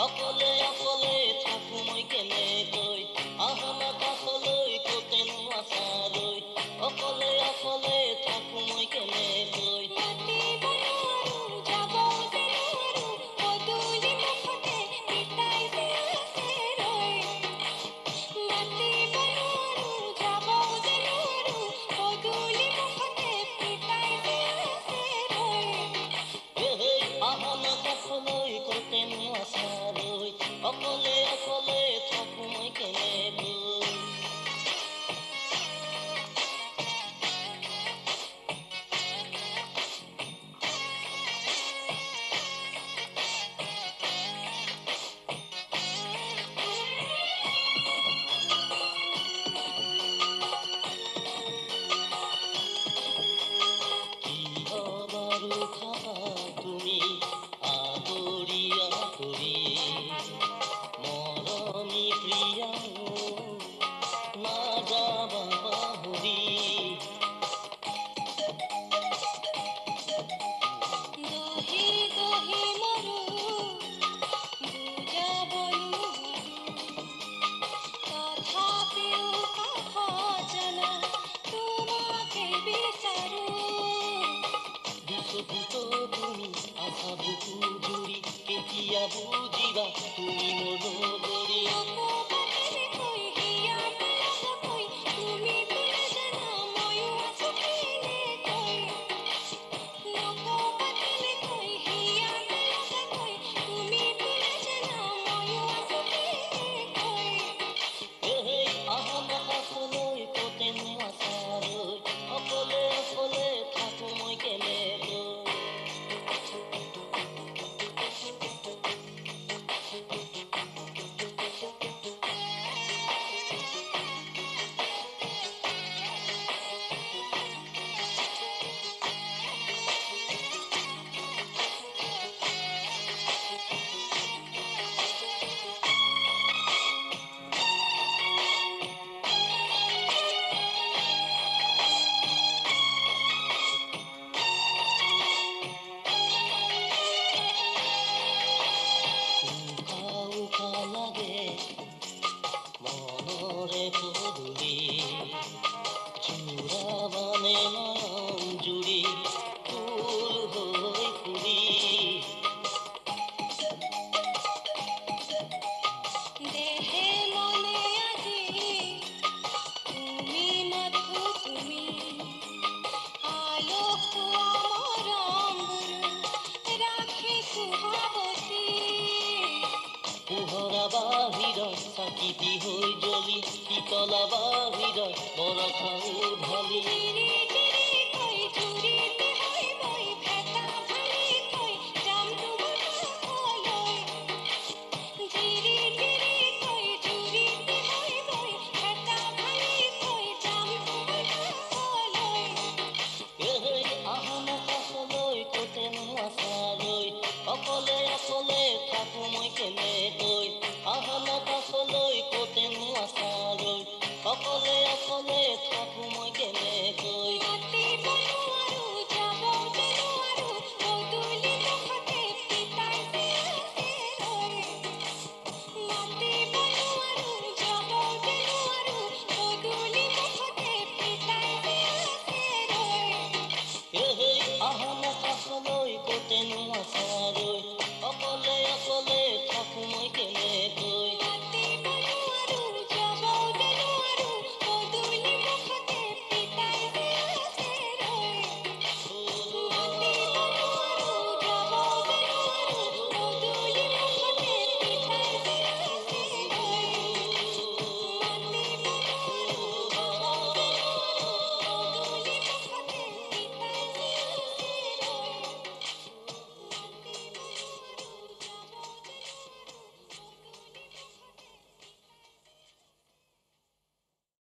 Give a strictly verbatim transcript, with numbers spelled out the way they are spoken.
অকলে অকলে থাকো মই কেনেকৈ আহনা কাষলৈ কতেনো আছালৈ অকলে অকলে থাকো মই কেনেকৈ আহনা কাষলৈ কতেনো আছালৈ অকলে অকলে থাকো মই কেনেকৈ তুমি আদৰিয়া কৰি মৰমী প্ৰিয়া নাযাবা পাহৰি তুমি আশা বুকু জুৰি কেতিয়া বুজিবা তুমি মোৰ দৰি আহনা কাষলৈ কতেনো আছালৈ অকলে অকলে থাকো মই কেনেকৈ লাগে মনৰে পদূলি জোৰাবানে নয়ন জুৰি ফুল হৈ ফুলি দেহে মনে আজি তুমি মাথো তুমি আলোক মৰমবোৰ ৰাখিছো সাৱতি পোহৰা বাহিৰত চাকিতি হৈ জ্বলি শীতলা বাহিৰত বৰষা উঢলি